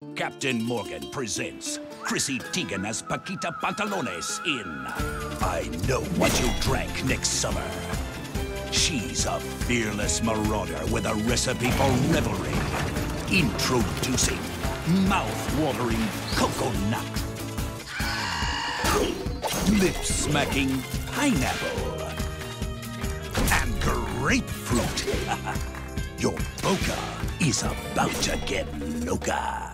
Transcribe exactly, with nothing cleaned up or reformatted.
Captain Morgan presents Chrissy Teigen as Paquita Pantalones in I Know What You Drank Next Summer. She's a fearless marauder with a recipe for revelry. Introducing mouth-watering coconut. Lip-smacking pineapple. And grapefruit. Your boca is about to get loca.